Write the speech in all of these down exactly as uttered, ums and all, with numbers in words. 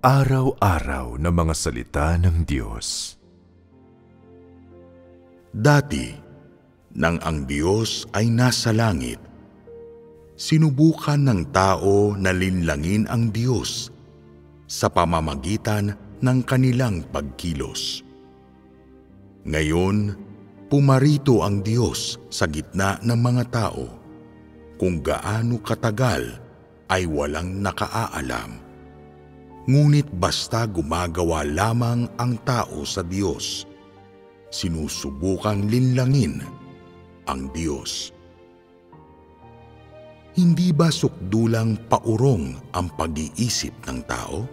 Araw-araw na mga salita ng Diyos. Dati, nang ang Diyos ay nasa langit, sinubukan ng tao na linlangin ang Diyos sa pamamagitan ng kanilang pagkilos. Ngayon, pumarito ang Diyos sa gitna ng mga tao, kung gaano katagal ay walang nakaalam. Ngunit basta gumagawa lamang ang tao sa Diyos, sinusubukang linlangin ang Diyos. Hindi ba sukdulang paurong ang pag-iisip ng tao?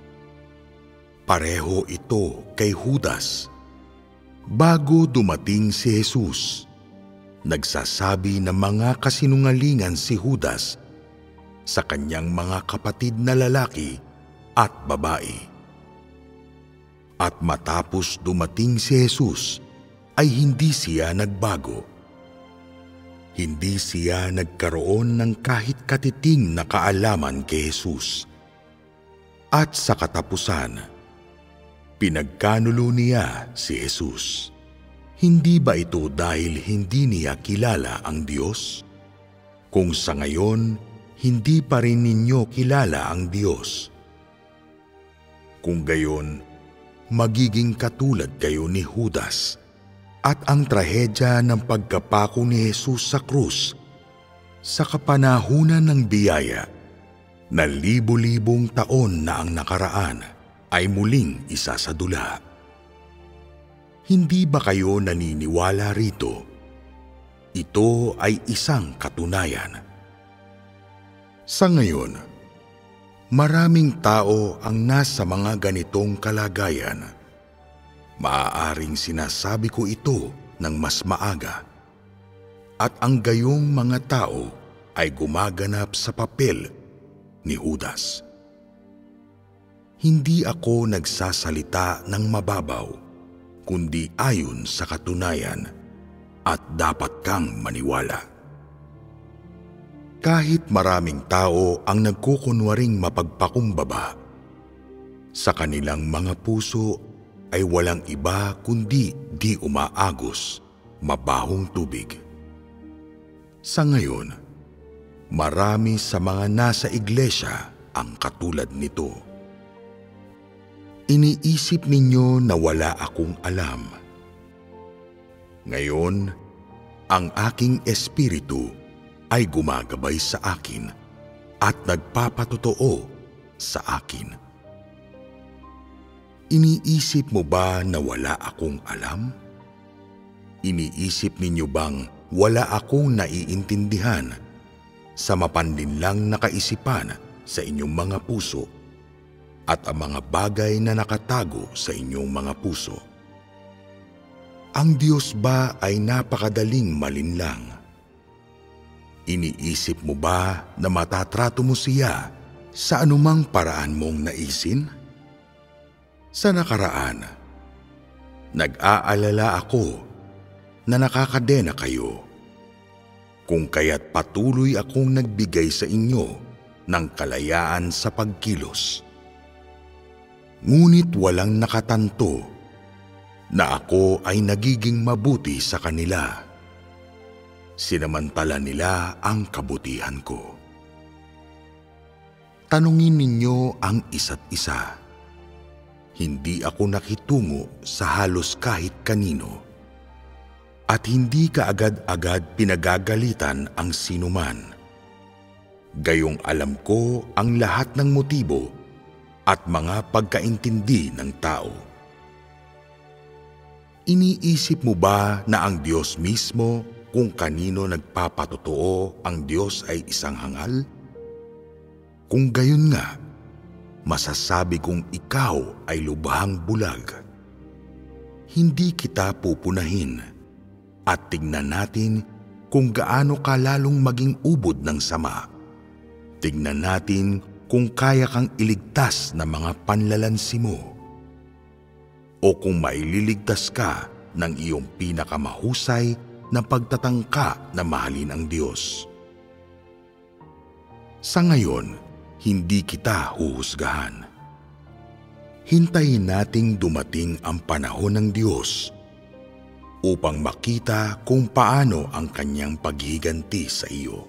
Pareho ito kay Judas. Bago dumating si Jesus, nagsasabi ng mga kasinungalingan si Judas sa kanyang mga kapatid na lalaki at babae. At matapos dumating si Jesus, ay hindi siya nagbago. Hindi siya nagkaroon ng kahit katiting na kaalaman kay Jesus. At sa katapusan, pinagkanulo niya si Jesus. Hindi ba ito dahil hindi niya kilala ang Diyos? Kung sa ngayon, hindi pa rin ninyo kilala ang Diyos. Kung gayon, magiging katulad kayo ni Judas at ang trahedya ng pagkapako ni Jesus sa krus sa kapanahunan ng biyaya na libo-libong taon na ang nakaraan ay muling isasadula. Hindi ba kayo naniniwala rito? Ito ay isang katunayan. Sa ngayon, maraming tao ang nasa mga ganitong kalagayan. Maaaring sinasabi ko ito ng mas maaga. At ang gayong mga tao ay gumaganap sa papel ni Judas. Hindi ako nagsasalita ng mababaw, kundi ayon sa katunayan, at dapat kang maniwala. Kahit maraming tao ang nagkukunwaring mapagpakumbaba, sa kanilang mga puso ay walang iba kundi di umaagos, mabahong tubig. Sa ngayon, marami sa mga nasa iglesia ang katulad nito. Iniisip ninyo na wala akong alam. Ngayon, ang aking espiritu ay gumagabay sa akin at nagpapatotoo sa akin. Iniisip mo ba na wala akong alam? Iniisip ninyo bang wala akong naiintindihan sa mapanlinlang na kaisipan sa inyong mga puso at ang mga bagay na nakatago sa inyong mga puso? Ang Diyos ba ay napakadaling malinlang? Iniisip mo ba na matatrato mo siya sa anumang paraan mong naisin? Sa nakaraan, nag-aalala ako na nakakadena kayo, kung kaya't patuloy akong nagbigay sa inyo ng kalayaan sa pagkilos. Ngunit walang nakatanto na ako ay nagiging mabuti sa kanila. Sinamantala nila ang kabutihan ko. Tanungin ninyo ang isa't isa. Hindi ako nakitungo sa halos kahit kanino. At hindi kaagad-agad pinagagalitan ang sinuman. Gayong alam ko ang lahat ng motibo at mga pagkaintindi ng tao. Iniisip mo ba na ang Diyos mismo, kung kanino nagpapatotoo ang Diyos ay isang hangal? Kung gayon nga, masasabi kong ikaw ay lubhang bulag. Hindi kita pupunahin at tingnan natin kung gaano ka lalong maging ubod ng sama. Tingnan natin kung kaya kang iligtas ng mga panlalansi mo o kung maililigtas ka ng iyong pinakamahusay na pagtatangka na mahalin ang Diyos. Sa ngayon, hindi kita huhusgahan. hintayin nating dumating ang panahon ng Diyos upang makita kung paano ang kanyang paghiganti sa iyo.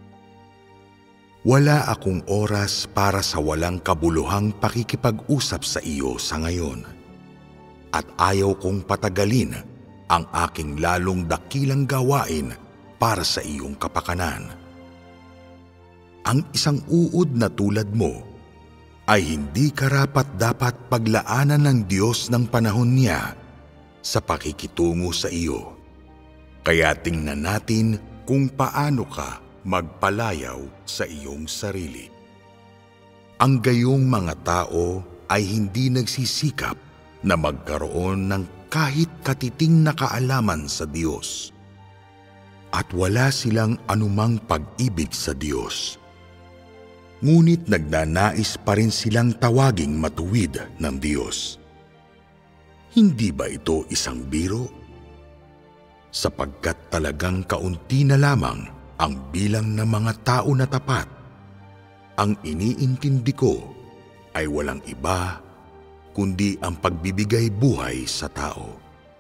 Wala akong oras para sa walang kabuluhang pakikipag-usap sa iyo sa ngayon, at ayaw kong patagalin ang aking lalong dakilang gawain para sa iyong kapakanan. Ang isang uod na tulad mo ay hindi karapat-dapat paglaanan ng Diyos ng panahon niya sa pakikitungo sa iyo. Kaya tingnan natin kung paano ka magpalayaw sa iyong sarili. Ang gayong mga tao ay hindi nagsisikap na magkaroon ng kahit katiting na kaalaman sa Diyos. At wala silang anumang pag-ibig sa Diyos. Ngunit nagnanais pa rin silang tawaging matuwid ng Diyos. Hindi ba ito isang biro? Sapagkat talagang kaunti na lamang ang bilang ng mga tao na tapat, ang iniintindi ko ay walang iba kundi ang pagbibigay buhay sa tao.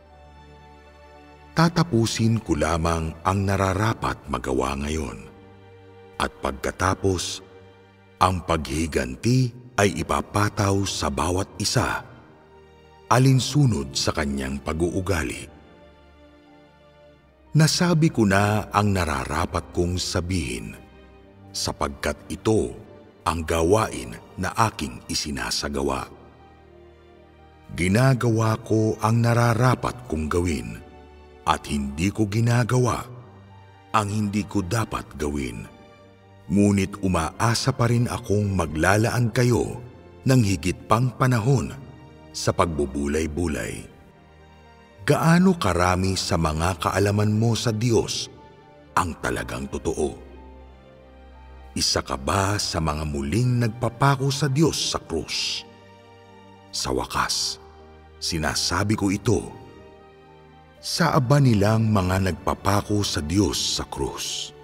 Tatapusin ko lamang ang nararapat magawa ngayon, at pagkatapos, ang paghiganti ay ipapataw sa bawat isa, alinsunod sa kanyang pag-uugali. Nasabi ko na ang nararapat kong sabihin, sapagkat ito ang gawain na aking isinasagawa. Ginagawa ko ang nararapat kong gawin, at hindi ko ginagawa ang hindi ko dapat gawin. Ngunit umaasa pa rin akong maglalaan kayo ng higit pang panahon sa pagbubulay-bulay. Gaano karami sa mga kaalaman mo sa Diyos ang talagang totoo? Isa ka ba sa mga muling nagpapako sa Diyos sa krus? Sa wakas, sinasabi ko ito, sa aba nilang mga nagpapako sa Diyos sa krus.